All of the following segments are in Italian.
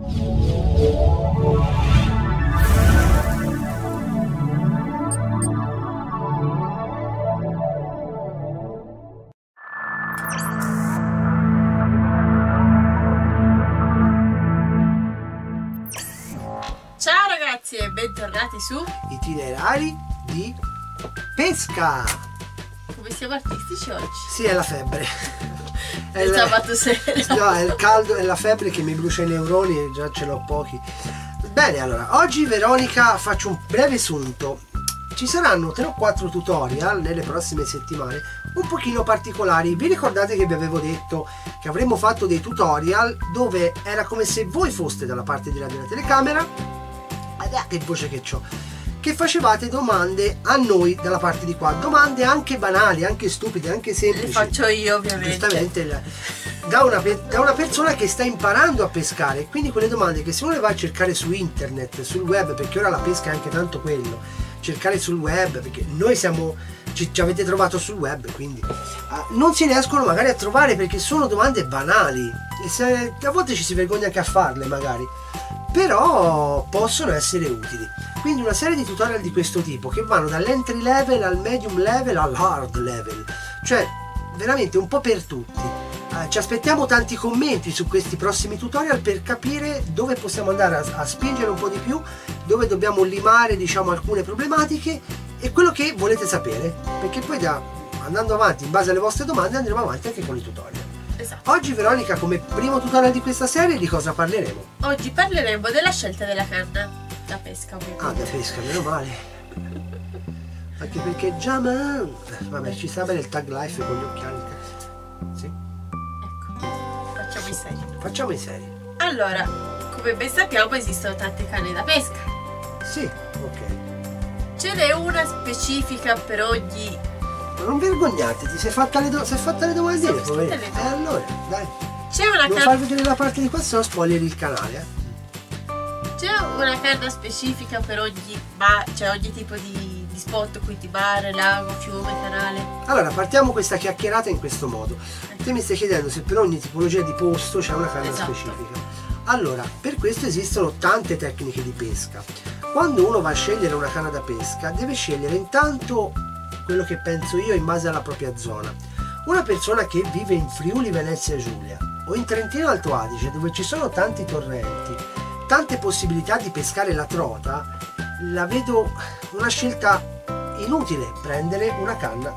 Ciao ragazzi e bentornati su Itinerari di pesca. Come siamo artistici oggi? Sì, è la febbre. È il sabato sera. No, è il caldo e la febbre che mi brucia i neuroni e già ce l'ho pochi. Bene, allora, oggi Veronica faccio un breve sunto. Ci saranno 3 o 4 tutorial nelle prossime settimane un pochino particolari. Vi ricordate che vi avevo detto che avremmo fatto dei tutorial dove era come se voi foste dalla parte di là della telecamera, che voce che c'ho, che facevate domande a noi dalla parte di qua, domande anche banali, anche stupide, anche semplici. Le faccio io ovviamente. Giustamente, da una persona che sta imparando a pescare, quindi quelle domande che se uno le va a cercare su internet, sul web, perché ora la pesca è anche tanto quello, cercare sul web, perché noi siamo, ci avete trovato sul web, quindi non si riescono magari a trovare perché sono domande banali e a volte ci si vergogna anche a farle magari, però possono essere utili. Quindi una serie di tutorial di questo tipo che vanno dall'entry level al medium level al hard level, cioè veramente un po' per tutti. Ci aspettiamo tanti commenti su questi prossimi tutorial per capire dove possiamo andare a spingere un po' di più, dove dobbiamo limare, diciamo, alcune problematiche e quello che volete sapere, perché poi andando avanti in base alle vostre domande andremo avanti anche con i tutorial. Esatto. Oggi Veronica, come primo tutorial di questa serie, di cosa parleremo? Oggi parleremo della scelta della canna da pesca, ovviamente. Ah, da pesca, meno male. Anche perché già vabbè, ci sta bene il tag life con gli occhiali. Sì. Ecco, facciamo i seri. Facciamo i seri. Allora, come ben sappiamo esistono tante canne da pesca. Sì, ok. Ce n'è una specifica per ogni. Ma non vergognatevi, se è fatta le domandine, poverino. Allora, dai. C'è una non far vedere la parte di qua, se no spoileri il canale. C'è una canna specifica per ogni ogni tipo di spot, quindi mare, lago, fiume, canale. Allora, partiamo questa chiacchierata in questo modo. Te mi stai chiedendo se per ogni tipologia di posto c'è una canna specifica. Allora, per questo esistono tante tecniche di pesca. Quando uno va a scegliere una canna da pesca, deve scegliere intanto quello che penso io in base alla propria zona. Una persona che vive in Friuli Venezia Giulia o in Trentino Alto Adige, dove ci sono tanti torrenti, tante possibilità di pescare la trota, la vedo una scelta inutile prendere una canna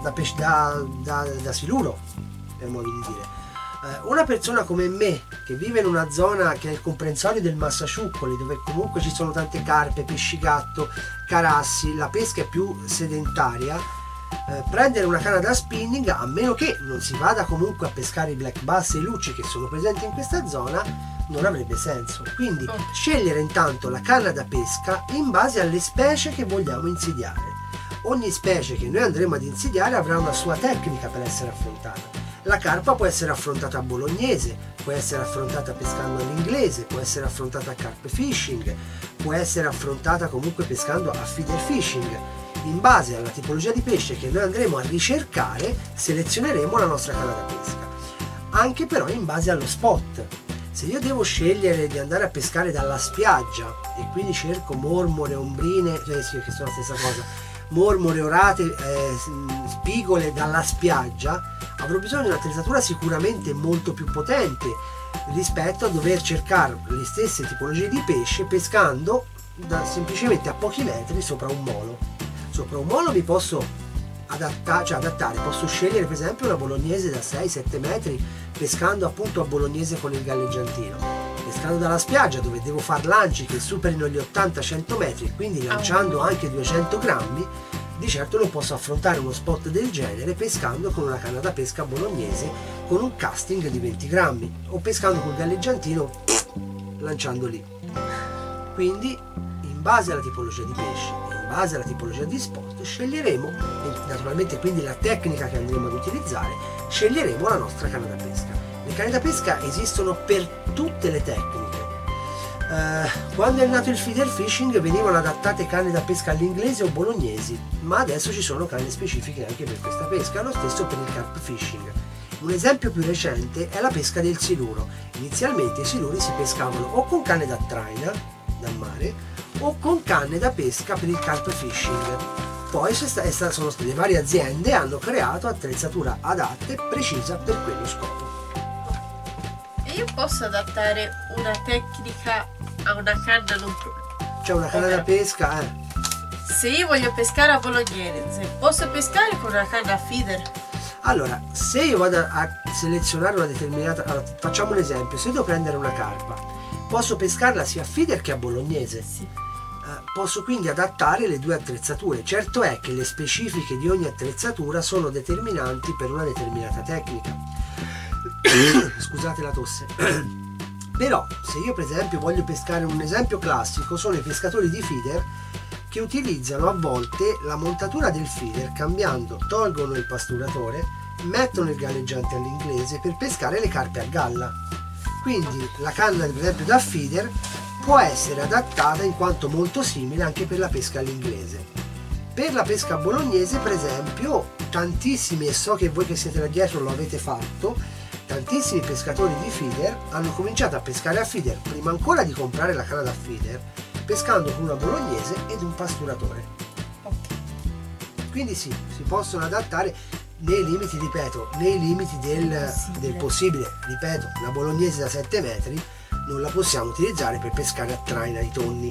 da siluro, per modo di dire. Una persona come me, che vive in una zona che è il comprensorio del Massaciuccoli, dove comunque ci sono tante carpe, pesci gatto, carassi, la pesca è più sedentaria, prendere una canna da spinning, a meno che non si vada comunque a pescare i black bass e i lucci che sono presenti in questa zona, non avrebbe senso. Quindi scegliere intanto la canna da pesca in base alle specie che vogliamo insidiare. Ogni specie che noi andremo ad insidiare avrà una sua tecnica per essere affrontata. La carpa può essere affrontata a bolognese, può essere affrontata pescando all'inglese, può essere affrontata a carp fishing, può essere affrontata comunque pescando a feeder fishing. In base alla tipologia di pesce che noi andremo a ricercare, selezioneremo la nostra canna da pesca. Anche però in base allo spot. Se io devo scegliere di andare a pescare dalla spiaggia e quindi cerco mormore, ombrine, sì, che sono la stessa cosa, mormore, orate, spigole dalla spiaggia, avrò bisogno di un'attrezzatura sicuramente molto più potente rispetto a dover cercare le stesse tipologie di pesce pescando semplicemente a pochi metri sopra un molo. Sopra un molo mi posso adattare, posso scegliere per esempio una bolognese da 6-7 metri pescando appunto a bolognese con il galleggiantino. Pescando dalla spiaggia, dove devo far lanci che superino gli 80-100 metri, quindi lanciando anche 200 grammi, di certo non posso affrontare uno spot del genere pescando con una canna da pesca bolognese con un casting di 20 grammi o pescando col galleggiantino lanciando lì. Quindi in base alla tipologia di pesce e in base alla tipologia di spot sceglieremo, e naturalmente quindi la tecnica che andremo ad utilizzare, sceglieremo la nostra canna da pesca. Le canne da pesca esistono per tutte le tecniche. Quando è nato il feeder fishing venivano adattate canne da pesca all'inglese o bolognesi, ma adesso ci sono canne specifiche anche per questa pesca, lo stesso per il carp fishing. Un esempio più recente è la pesca del siluro. Inizialmente i siluri si pescavano o con canne da traina dal mare o con canne da pesca per il carp fishing. Poi sono state varie aziende e hanno creato attrezzatura adatta e precisa per quello scopo. E io posso adattare una tecnica a una canna non C'è una canna da pesca, Se io voglio pescare a bolognese, posso pescare con una canna a feeder? Allora, se io vado a selezionare una determinata... Allora, facciamo un esempio, se io devo prendere una carpa, posso pescarla sia a feeder che a bolognese. Sì. Posso quindi adattare le due attrezzature. Certo è che le specifiche di ogni attrezzatura sono determinanti per una determinata tecnica. Scusate la tosse. Però, se io per esempio voglio pescare, un esempio classico sono i pescatori di feeder che utilizzano a volte la montatura del feeder cambiando, tolgono il pasturatore, mettono il galleggiante all'inglese per pescare le carpe a galla. Quindi la canna per esempio da feeder può essere adattata in quanto molto simile anche per la pesca all'inglese. Per la pesca bolognese per esempio tantissimi, e so che voi che siete là dietro lo avete fatto, tantissimi pescatori di feeder hanno cominciato a pescare a feeder prima ancora di comprare la canna da feeder, pescando con una bolognese ed un pasturatore. Quindi sì, si possono adattare nei limiti, ripeto, nei limiti del possibile. Ripeto, una bolognese da 7 metri non la possiamo utilizzare per pescare a traina di tonni.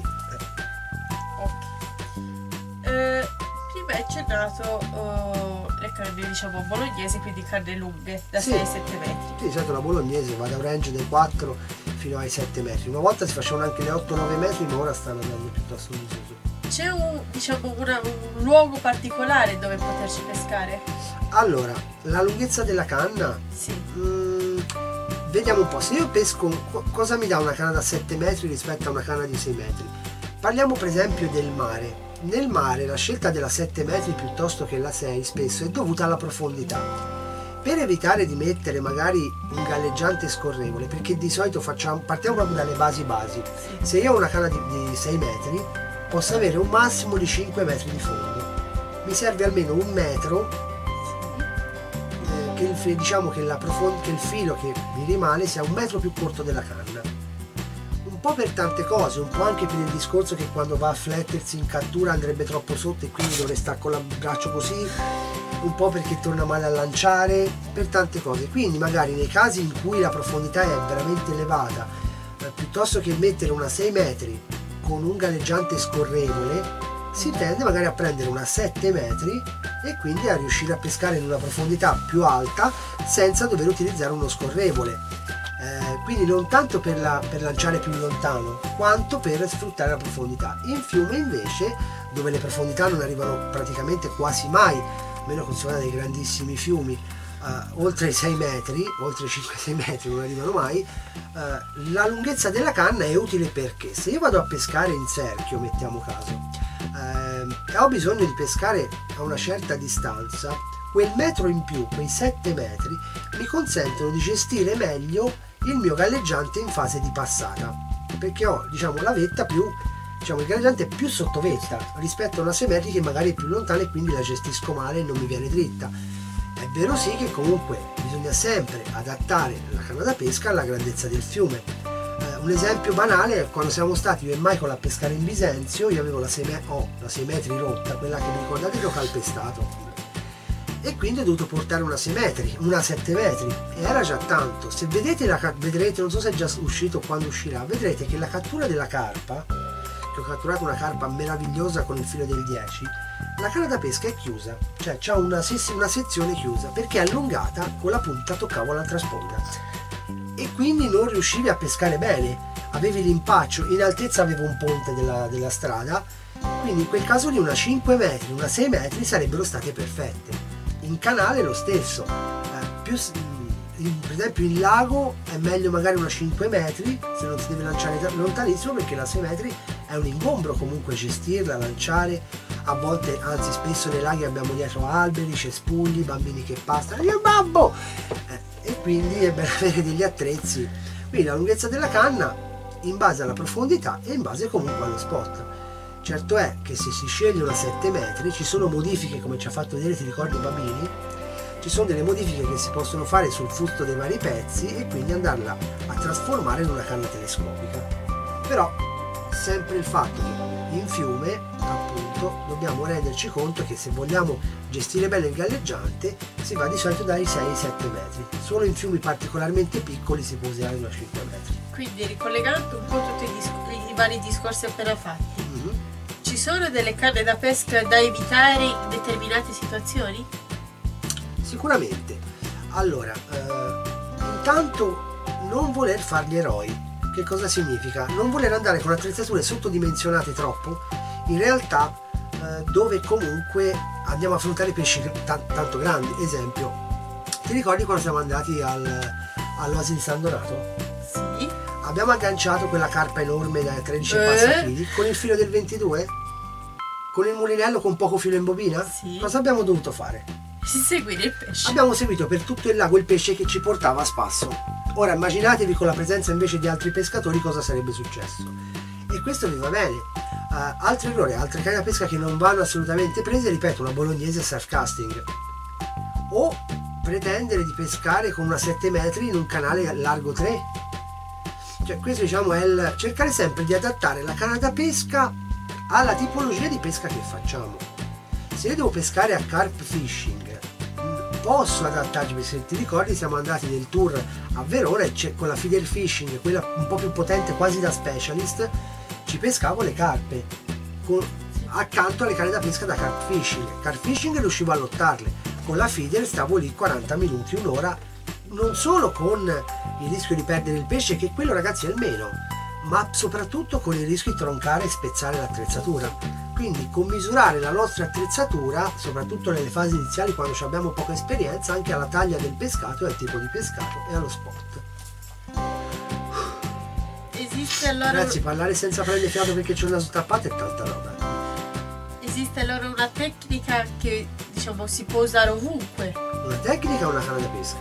Prima è accennato le canne, diciamo, bolognesi, quindi canne lunghe da 6-7 metri. Sì, di solito la bolognese va da un range dai 4 fino ai 7 metri. Una volta si facevano anche le 8-9 metri, ma ora stanno andando piuttosto in disuso. C'è un luogo particolare dove poterci pescare? Allora, la lunghezza della canna? Sì. Vediamo un po', se io pesco, cosa mi dà una canna da 7 metri rispetto a una canna di 6 metri? Parliamo per esempio del mare. Nel mare la scelta della 7 metri piuttosto che la 6 spesso è dovuta alla profondità. Per evitare di mettere magari un galleggiante scorrevole, perché di solito partiamo proprio dalle basi. Se io ho una canna di 6 metri, posso avere un massimo di 5 metri di fondo. Mi serve almeno un metro, diciamo che il filo che mi rimane sia un metro più corto della canna. Un po' per tante cose, un po' anche per il discorso che quando va a flettersi in cattura andrebbe troppo sotto e quindi dovrei stare con il braccio così, un po' perché torna male a lanciare, per tante cose. Quindi magari nei casi in cui la profondità è veramente elevata, piuttosto che mettere una 6 metri con un galleggiante scorrevole, si tende magari a prendere una 7 metri e quindi a riuscire a pescare in una profondità più alta senza dover utilizzare uno scorrevole. Quindi non tanto per lanciare più lontano quanto per sfruttare la profondità. In fiume invece, dove le profondità non arrivano praticamente quasi mai, a meno che si vada dei grandissimi fiumi, oltre i 6 metri, oltre i 5-6 metri non arrivano mai, la lunghezza della canna è utile perché se io vado a pescare in cerchio, mettiamo caso, e ho bisogno di pescare a una certa distanza, quel metro in più, quei 7 metri, mi consentono di gestire meglio il mio galleggiante in fase di passata, perché ho, diciamo, la vetta più, diciamo, il galleggiante è più sotto vetta rispetto a una 6 metri che magari è più lontana e quindi la gestisco male e non mi viene dritta. È vero sì che comunque bisogna sempre adattare la canna da pesca alla grandezza del fiume. Un esempio banale è quando siamo stati io e Michael a pescare in Bisenzio, io avevo la 6 metri rotta, quella che mi ricordate che ho calpestato, e quindi ho dovuto portare una 6 metri, una 7 metri, e era già tanto. Se vedete, vedrete, non so se è già uscito o quando uscirà, vedrete che la cattura della carpa, che ho catturato una carpa meravigliosa con il filo del 10, la canna da pesca è chiusa, cioè c'ha una sezione chiusa, perché allungata con la punta toccavo l'altra sponda e quindi non riuscivi a pescare bene, avevi l'impaccio, in altezza avevo un ponte della strada, quindi in quel caso lì una 5 metri, una 6 metri sarebbero state perfette. In canale lo stesso, per esempio in lago è meglio magari una 5 metri se non si deve lanciare lontanissimo, perché la 6 metri è un ingombro comunque gestirla, lanciare, a volte, anzi spesso nei laghi abbiamo dietro alberi, cespugli, bambini che passano, io babbo! E quindi è bene avere degli attrezzi. Quindi la lunghezza della canna in base alla profondità e in base comunque allo spot. Certo è che se si sceglie una 7 metri ci sono modifiche, come ci ha fatto vedere, ti ricordi, Babini, ci sono delle modifiche che si possono fare sul fusto dei vari pezzi e quindi andarla a trasformare in una canna telescopica. Però sempre il fatto che in fiume, appunto, dobbiamo renderci conto che se vogliamo gestire bene il galleggiante si va di solito dai 6-7 metri. Solo in fiumi particolarmente piccoli si può usare una 5 metri. Quindi ricollegando un po' tutti i vari discorsi appena fatti, ci sono delle canne da pesca da evitare in determinate situazioni? Sicuramente. Allora, intanto non voler fare gli eroi. Che cosa significa? Non voler andare con attrezzature sottodimensionate troppo, in realtà dove comunque andiamo a affrontare pesci tanto grandi. Esempio, ti ricordi quando siamo andati all'Oasi di San Donato? Sì. Abbiamo agganciato quella carpa enorme da 13 passachili con il filo del 22? Con il mulinello con poco filo in bobina? Sì. Cosa abbiamo dovuto fare? Seguire il pesce. Abbiamo seguito per tutto il lago il pesce che ci portava a spasso. Ora immaginatevi con la presenza invece di altri pescatori cosa sarebbe successo. E questo vi va bene. Altri errori, altre canne da pesca che non vanno assolutamente prese, ripeto, una bolognese surf casting. O pretendere di pescare con una 7 metri in un canale largo 3. Cioè questo diciamo è il cercare sempre di adattare la canna da pesca alla tipologia di pesca che facciamo. Se io devo pescare a carp fishing posso adattarci, perché se ti ricordi siamo andati nel tour a Verona e con la feeder fishing, quella un po' più potente quasi da specialist, ci pescavo le carpe accanto alle canne da pesca da carp fishing. Carp fishing riuscivo a lottarle, con la feeder stavo lì 40 minuti, un'ora, non solo con il rischio di perdere il pesce, che quello ragazzi è il meno, ma soprattutto con il rischio di troncare e spezzare l'attrezzatura. Quindi commisurare la nostra attrezzatura, soprattutto nelle fasi iniziali quando abbiamo poca esperienza, anche alla taglia del pescato, al tipo di pescato e allo spot. Esiste allora... Ragazzi, parlare senza prendere fiato perché c'è una tappata è tanta roba. Esiste allora una tecnica che diciamo si può usare ovunque? Una tecnica o una canna da pesca?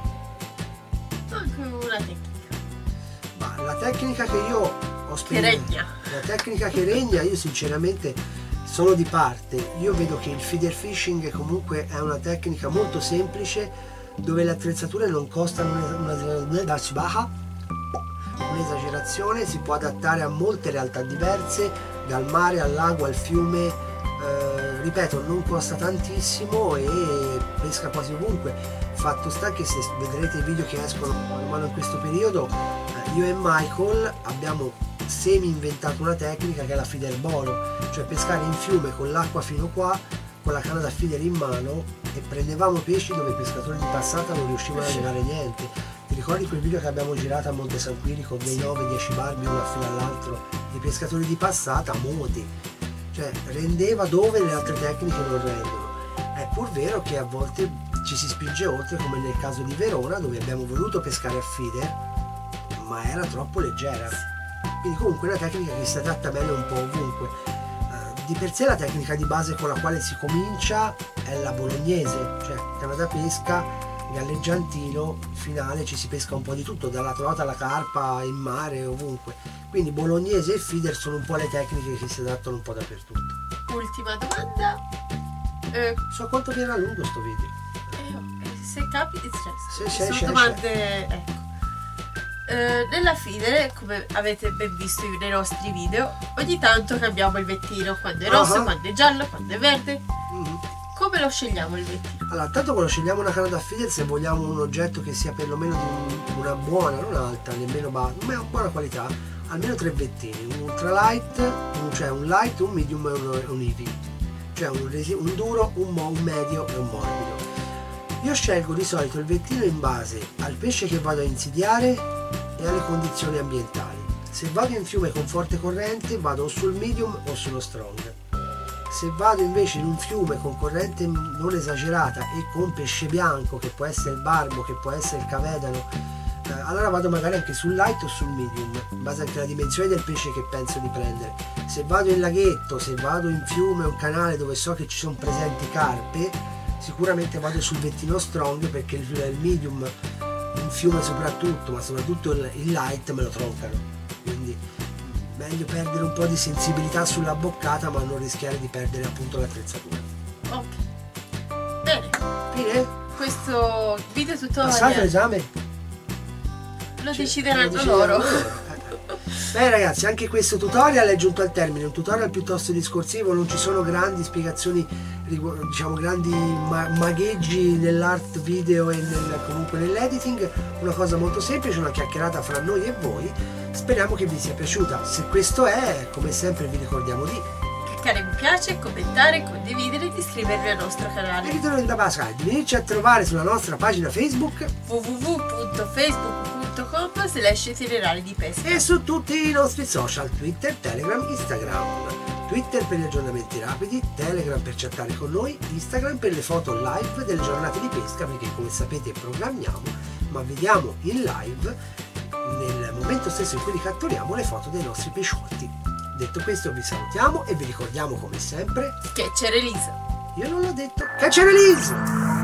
Anche una tecnica. Ma la tecnica che io ho Che regna. La tecnica che regna, io sinceramente sono di parte. Io vedo che il feeder fishing comunque è una tecnica molto semplice, dove le attrezzature non costano un'esagerazione, si può adattare a molte realtà diverse, dal mare al lago al fiume, ripeto, non costa tantissimo e pesca quasi ovunque. Fatto sta che se vedrete i video che escono man mano in questo periodo, io e Michael abbiamo semi inventato una tecnica che è la feeder bolo, cioè pescare in fiume con l'acqua fino qua, con la canna da feeder in mano, e prendevamo pesci dove i pescatori di passata non riuscivano a levare niente. Ti ricordi quel video che abbiamo girato a Monte San Quiri con dei 9-10 barbi uno a filo all'altro, i pescatori di passata moti, cioè rendeva dove le altre tecniche non rendono. È pur vero che a volte ci si spinge oltre, come nel caso di Verona, dove abbiamo voluto pescare a feeder ma era troppo leggera. Quindi comunque è una tecnica che si adatta bene un po' ovunque. Di per sé la tecnica di base con la quale si comincia è la bolognese, cioè canna da pesca, galleggiantino, finale ci si pesca un po' di tutto, dalla trota alla carpa, in mare, ovunque. Quindi bolognese e feeder sono un po' le tecniche che si adattano un po' dappertutto. Ultima domanda. So quanto viene a lungo sto video? Se capita, Se sono domande, ecco. Nella feeder, come avete ben visto nei nostri video, ogni tanto cambiamo il vettino, quando è rosso, quando è giallo, quando è verde. Come lo scegliamo il vettino? Allora, tanto quando scegliamo una canna da feeder, se vogliamo un oggetto che sia perlomeno di una buona, non alta, nemmeno bassa, ma una buona qualità, almeno 3 vettini, un ultralight, cioè un light, un medium e un heavy, cioè un duro, un medio e un morbido. Io scelgo di solito il vettino in base al pesce che vado a insidiare e alle condizioni ambientali. Se vado in fiume con forte corrente vado o sul medium o sullo strong. Se vado invece in un fiume con corrente non esagerata e con pesce bianco, che può essere il barbo, che può essere il cavedano, allora vado magari anche sul light o sul medium, in base anche alla dimensione del pesce che penso di prendere. Se vado in laghetto, se vado in fiume o un canale dove so che ci sono presenti carpe, sicuramente vado sul vettino strong, perché il medium in fiume soprattutto, ma soprattutto il light me lo troncano, quindi meglio perdere un po' di sensibilità sulla boccata ma non rischiare di perdere appunto l'attrezzatura. Ok, bene. Fine? questo video Passato tutorial l'esame? lo decideranno loro. Beh ragazzi, anche questo tutorial è giunto al termine, un tutorial piuttosto discorsivo, non ci sono grandi spiegazioni, diciamo grandi magheggi nell'art video e comunque nell'editing, una cosa molto semplice, una chiacchierata fra noi e voi. Speriamo che vi sia piaciuta. Se questo è, come sempre vi ricordiamo di cliccare mi piace, commentare, condividere e di iscrivervi al nostro canale. e ritorno da Pascal, di venirci a trovare sulla nostra pagina Facebook www.facebook.com/itinerari di pesca e su tutti i nostri social, Twitter, Telegram, Instagram. Twitter per gli aggiornamenti rapidi, Telegram per chattare con noi, Instagram per le foto live delle giornate di pesca, perché come sapete programmiamo, ma vediamo in live nel momento stesso in cui ricatturiamo le foto dei nostri pesciotti. Detto questo vi salutiamo e vi ricordiamo come sempre che c'è Elisa. io non l'ho detto, che c'è release!